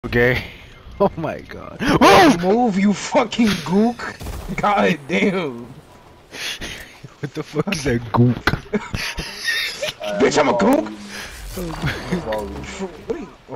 Okay. Oh my god. Move, you fucking gook! God damn! What the fuck is that gook? Bitch, I'm a gook! I'm gonna follow you. What are you?